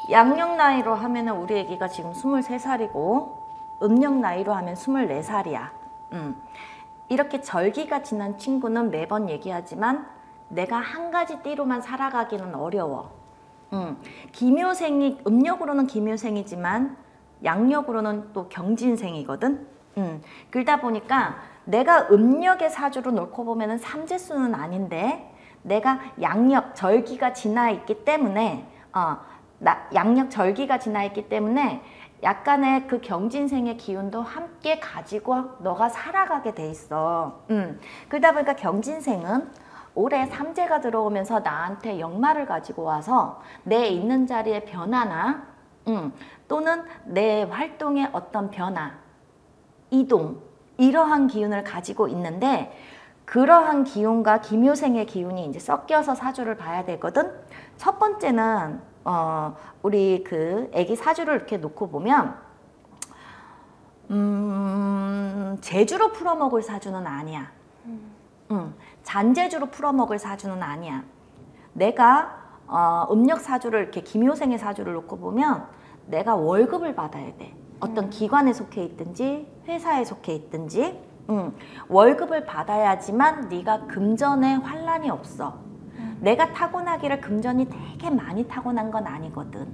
양력 나이로 하면은 우리 애기가 지금 23살이고 음력 나이로 하면 24살이야. 이렇게 절기가 지난 친구는 매번 얘기하지만 내가 한 가지 띠로만 살아가기는 어려워. 기묘생이, 음력으로는 기묘생이지만 양력으로는 또 경진생이거든. 그러다 보니까 내가 음력의 사주로 놓고 보면은 삼재수는 아닌데 내가 양력 절기가 지나 있기 때문에 양력 절기가 지나 있기 때문에 약간의 그 경진생의 기운도 함께 가지고 너가 살아가게 돼 있어. 그러다 보니까 경진생은 올해 삼재가 들어오면서 나한테 역마를 가지고 와서 내 있는 자리의 변화나 또는 내 활동의 어떤 변화, 이동, 이러한 기운을 가지고 있는데 그러한 기운과 기묘생의 기운이 이제 섞여서 사주를 봐야 되거든. 첫 번째는 우리 그 애기 사주를 이렇게 놓고 보면 재주로 풀어먹을 사주는 아니야. 잔재주로 풀어먹을 사주는 아니야. 내가 음력 사주를 이렇게 기묘생의 사주를 놓고 보면 내가 월급을 받아야 돼. 어떤 기관에 속해 있든지 회사에 속해 있든지 월급을 받아야지만 네가 금전에 환란이 없어. 내가 타고나기를 금전이 되게 많이 타고난 건 아니거든.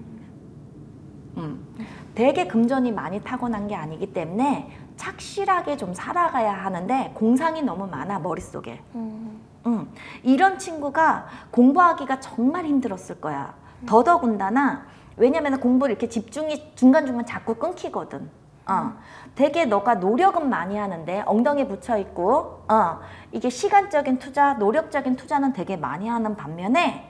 되게 금전이 많이 타고난 게 아니기 때문에 착실하게 좀 살아가야 하는데 공상이 너무 많아 머릿속에. 이런 친구가 공부하기가 정말 힘들었을 거야. 더더군다나 왜냐면 공부를 이렇게 집중이 중간중간 자꾸 끊기거든. 되게 너가 노력은 많이 하는데 엉덩이 붙여 있고 이게 시간적인 투자, 노력적인 투자는 되게 많이 하는 반면에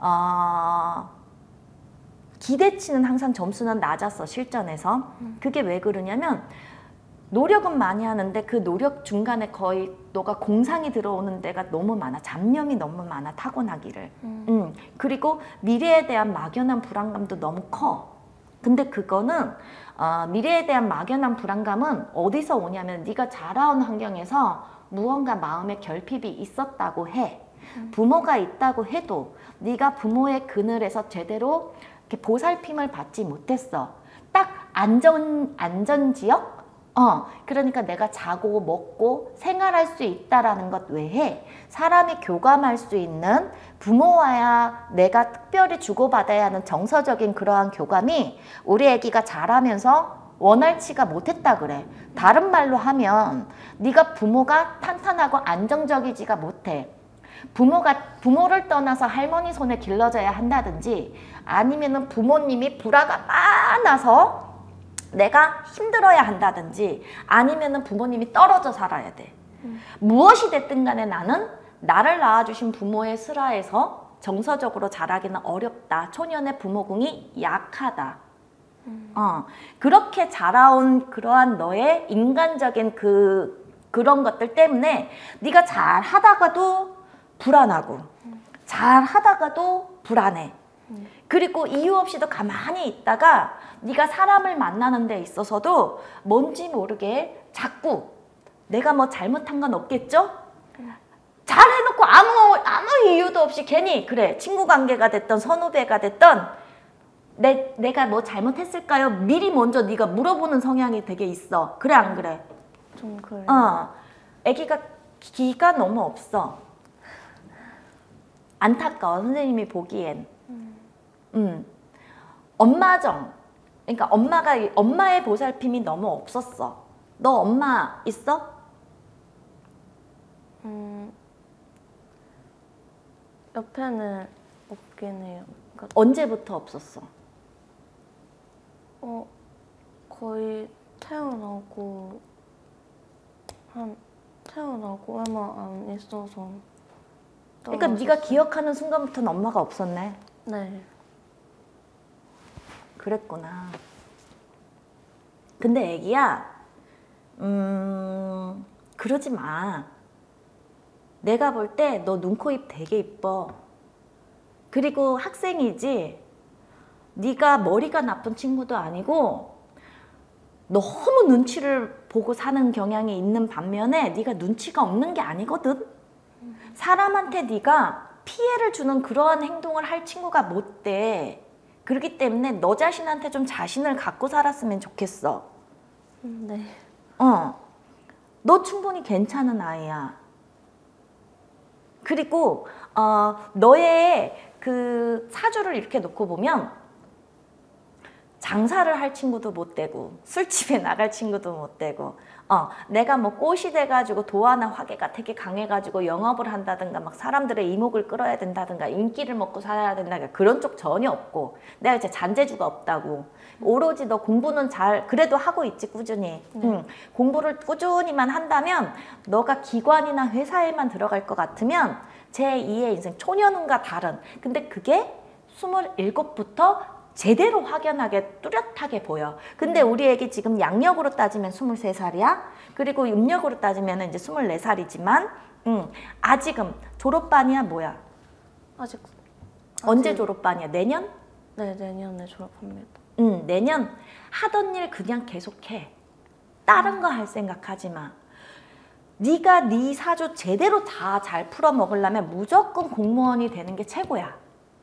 기대치는 항상 점수는 낮았어 실전에서. 그게 왜 그러냐면 노력은 많이 하는데 그 노력 중간에 거의 너가 공상이 들어오는 데가 너무 많아. 잡념이 너무 많아 타고나기를. 그리고 미래에 대한 막연한 불안감도 너무 커. 근데 그거는 미래에 대한 막연한 불안감은 어디서 오냐면 네가 자라온 환경에서 무언가 마음의 결핍이 있었다고 해. 부모가 있다고 해도 네가 부모의 그늘에서 제대로 이렇게 보살핌을 받지 못했어. 딱 안전지역? 그러니까 내가 자고 먹고 생활할 수 있다라는 것 외에 사람이 교감할 수 있는 부모와야 내가 특별히 주고받아야 하는 정서적인 그러한 교감이 우리 애기가 자라면서 원활치가 못했다 그래. 다른 말로 하면 네가 부모가 탄탄하고 안정적이지가 못해. 부모를 떠나서 할머니 손에 길러져야 한다든지 아니면은 부모님이 불화가 많아서 내가 힘들어야 한다든지 아니면은 부모님이 떨어져 살아야 돼. 무엇이 됐든 간에 나는 나를 낳아주신 부모의 슬하에서 정서적으로 자라기는 어렵다. 초년의 부모궁이 약하다. 그렇게 자라온 그러한 너의 인간적인 그런 것들 때문에 네가 잘 하다가도 불안하고 잘 하다가도 불안해. 그리고 이유 없이도 가만히 있다가 네가 사람을 만나는 데 있어서도 뭔지 모르게 자꾸 내가 뭐 잘못한 건 없겠죠? 잘해놓고 아무 이유도 없이 괜히 그래 친구 관계가 됐던 선후배가 됐던 내가 뭐 잘못했을까요? 미리 먼저 네가 물어보는 성향이 되게 있어. 그래 안 그래? 좀 그래. 애기가 기가 너무 없어. 안타까워 선생님이 보기엔. 엄마정. 그러니까 엄마의 보살핌이 너무 없었어. 너 엄마 있어? 옆에는 없긴 해요. 그러니까 언제부터 없었어? 거의 태어나고 얼마 안 있어서. 그러니까 네가 기억하는 순간부터는 엄마가 없었네. 네. 그랬구나. 근데 애기야, 그러지 마. 내가 볼 때 너 눈, 코, 입 되게 이뻐. 그리고 학생이지 네가 머리가 나쁜 친구도 아니고 너무 눈치를 보고 사는 경향이 있는 반면에 네가 눈치가 없는 게 아니거든. 사람한테 네가 피해를 주는 그러한 행동을 할 친구가 못 돼. 그렇기 때문에 너 자신한테 좀 자신을 갖고 살았으면 좋겠어. 네. 너 충분히 괜찮은 아이야. 그리고 너의 그 사주를 이렇게 놓고 보면 장사를 할 친구도 못 되고 술집에 나갈 친구도 못 되고 내가 뭐 꽃이 돼가지고 도화나 화개가 되게 강해가지고 영업을 한다든가 막 사람들의 이목을 끌어야 된다든가 인기를 먹고 살아야 된다든가 그런 쪽 전혀 없고 내가 이제 잔재주가 없다고 오로지 너 공부는 잘 그래도 하고 있지 꾸준히 공부를 꾸준히만 한다면 너가 기관이나 회사에만 들어갈 것 같으면 제2의 인생 초년운과 다른 근데 그게 27부터 제대로 확연하게 뚜렷하게 보여. 근데 우리 애기 지금 양력으로 따지면 23살이야. 그리고 음력으로 따지면 이제 24살이지만 아직은 졸업반이야 뭐야? 아직 언제 졸업반이야? 내년? 네, 내년에 졸업합니다. 내년 하던 일 그냥 계속해. 다른 거 할 생각하지 마. 네가 네 사주 제대로 다 잘 풀어 먹으려면 무조건 공무원이 되는 게 최고야.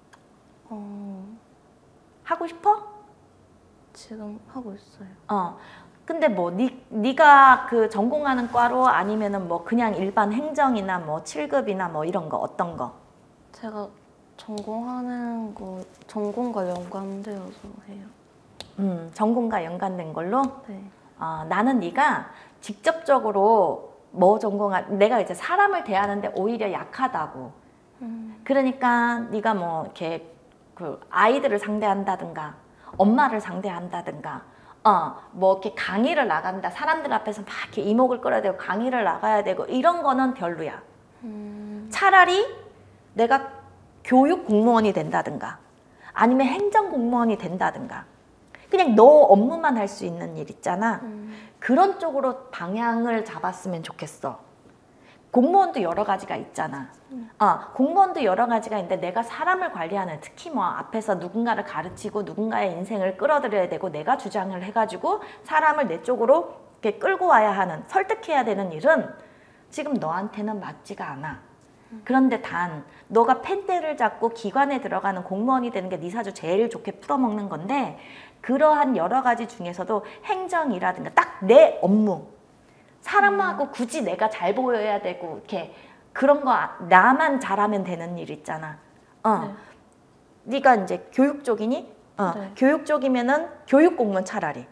하고 싶어? 지금 하고 있어요. 근데 뭐 네가 그 전공하는 과로 아니면은 뭐 그냥 일반 행정이나 뭐 7급이나 뭐 이런 거 어떤 거? 제가 전공하는 거 전공과 연관되어서 해요. 전공과 연관된 걸로? 네. 나는 네가 직접적으로 뭐 전공한 내가 이제 사람을 대하는데 오히려 약하다고. 그러니까 네가 뭐 이렇게 그 아이들을 상대한다든가 엄마를 상대한다든가 뭐 이렇게 강의를 나간다 사람들 앞에서 막 이렇게 이목을 끌어야 되고 강의를 나가야 되고 이런 거는 별로야. 차라리 내가 교육 공무원이 된다든가 아니면 행정 공무원이 된다든가 그냥 너 업무만 할 수 있는 일 있잖아. 그런 쪽으로 방향을 잡았으면 좋겠어. 공무원도 여러 가지가 있잖아. 공무원도 여러 가지가 있는데 내가 사람을 관리하는 특히 뭐 앞에서 누군가를 가르치고 누군가의 인생을 끌어들여야 되고 내가 주장을 해가지고 사람을 내 쪽으로 이렇게 끌고 와야 하는 설득해야 되는 일은 지금 너한테는 맞지가 않아. 그런데 단 너가 펜대를 잡고 기관에 들어가는 공무원이 되는 게 네 사주 제일 좋게 풀어먹는 건데 그러한 여러 가지 중에서도 행정이라든가 딱 내 업무 사람하고 굳이 내가 잘 보여야 되고 이렇게 그런 거 나만 잘하면 되는 일 있잖아. 네. 네가 이제 교육 쪽이니? 네. 교육 쪽이면은 교육 공무원 차라리.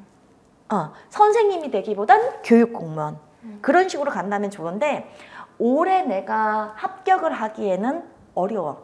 선생님이 되기보단 교육 공무원. 그런 식으로 간다면 좋은데 올해 내가 합격을 하기에는 어려워.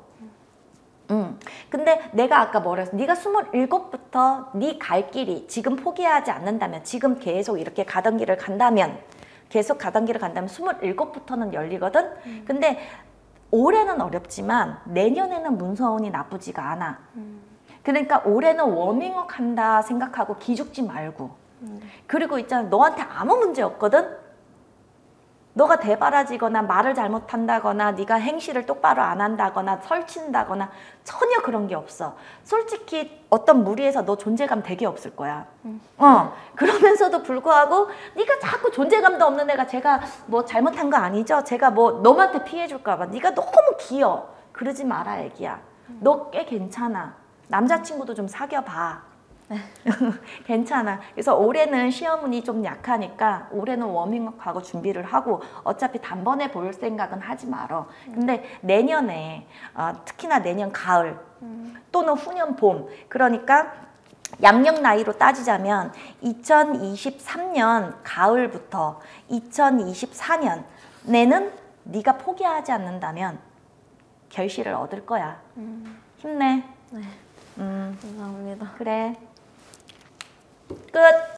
근데 내가 아까 뭐랬어? 네가 27부터 네 갈 길이 지금 포기하지 않는다면 지금 계속 이렇게 가던 길을 간다면 계속 가던 길을 간다면 27부터는 열리거든? 근데 올해는 어렵지만 내년에는 문서운이 나쁘지가 않아. 그러니까 올해는 워밍업 한다 생각하고 기죽지 말고 그리고 있잖아 너한테 아무 문제 없거든? 너가 대바라지거나 말을 잘못한다거나 네가 행실을 똑바로 안 한다거나 설친다거나 전혀 그런 게 없어. 솔직히 어떤 무리에서 너 존재감 되게 없을 거야. 그러면서도 불구하고 네가 자꾸 존재감도 없는 애가 제가 뭐 잘못한 거 아니죠? 제가 뭐 너한테 피해 줄까 봐. 네가 너무 귀여워. 그러지 마라 애기야. 너 꽤 괜찮아. 남자친구도 좀 사귀어봐. 괜찮아. 그래서 올해는 시험운이 좀 약하니까 올해는 워밍업하고 준비를 하고 어차피 단번에 볼 생각은 하지 말어. 근데 내년에 특히나 내년 가을 또는 후년 봄 그러니까 양력 나이로 따지자면 2023년 가을부터 2024년 내는 네가 포기하지 않는다면 결실을 얻을 거야. 힘내. 네. 감사합니다. 그래. 끝.